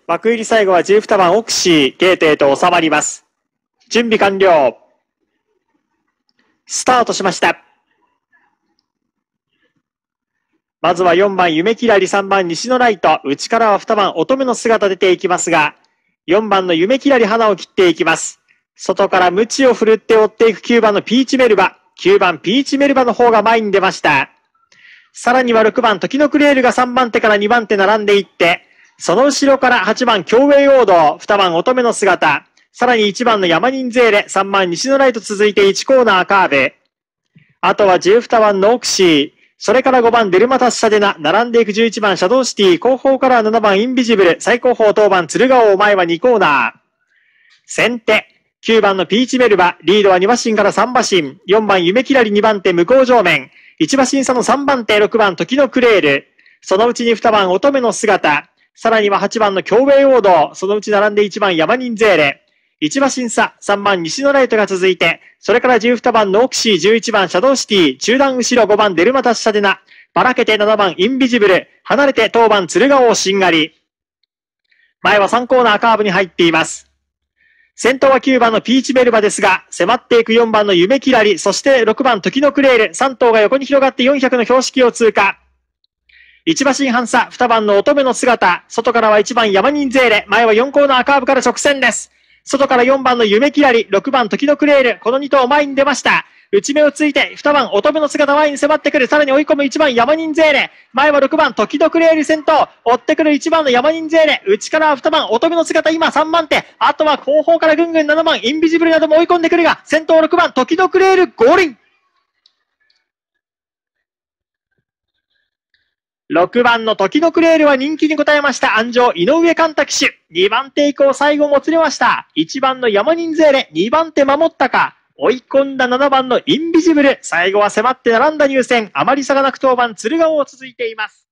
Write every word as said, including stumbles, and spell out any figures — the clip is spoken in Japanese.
枠入り最後はじゅうにばんオクシーゲートへと収まります。準備完了。スタートしました。まずはよんばん夢きらり、さんばん西のライト、内からはにばん乙女の姿出ていきますが、よんばんの夢きらり花を切っていきます。外からムチを振るって追っていくきゅうばんのピーチメルバ、きゅうばんピーチメルバの方が前に出ました。さらにはろくばん時のクレールがさんばん手からにばん手並んでいって、その後ろからはちばん競泳王道、にばん乙女の姿、さらにいちばんの山人ゼーレ、さんばん西のライト続いていちコーナーカーブ。あとはじゅうにばんのオクシー、それからごばんデルマタスシャデナ、並んでいくじゅういちばんシャドウシティ、後方からはななばんインビジブル、最後方当番鶴ヶ王前はにコーナー。先手、きゅうばんのピーチメルバ、リードはに馬身からさん馬身、よんばん夢きらりにばん手向こう上面、いち馬身差のさんばん手ろくばん時のクレール、そのうちににばん乙女の姿、さらにははちばんの競泳王道、そのうち並んでいちばん山人ゼーレ、いち馬身差、さんばん西のライトが続いて、それからじゅうにばんのオクシー、じゅういちばんシャドウシティ、中段後ろごばんデルマタスシャデナ、ばらけてななばんインビジブル、離れて当番鶴ヶ王しんがり。前はさんコーナーカーブに入っています。先頭はきゅうばんのピーチメルバですが、迫っていくよんばんの夢きらり、そしてろくばん時のクレール、さん頭が横に広がってよんひゃくの標識を通過。いち馬身半差、にばんの乙女の姿、外からはいちばん山人ゼーレ、前はよんコーナーカーブから直線です。外からよんばんの夢きらり、ろくばん時のクレール、このに頭前に出ました。内目をついて、にばん乙女の姿前に迫ってくる。さらに追い込むいちばん山人ゼーレ。前はろくばん時のクレール先頭。追ってくるいちばんの山人ゼーレ。内からはにばん乙女の姿今さんばん手。あとは後方からぐんぐんななばんインビジブルなども追い込んでくるが、先頭ろくばん時のクレール合輪。ろくばんの時のクレールは人気に応えました。安城井上寛太騎手。にばん手以降最後もつれました。いちばんの山人ゼーレ。にばん手守ったか。追い込んだななばんのインビジブル。最後は迫って並んだ入線。あまり差がなく当番鶴ヶ王続いています。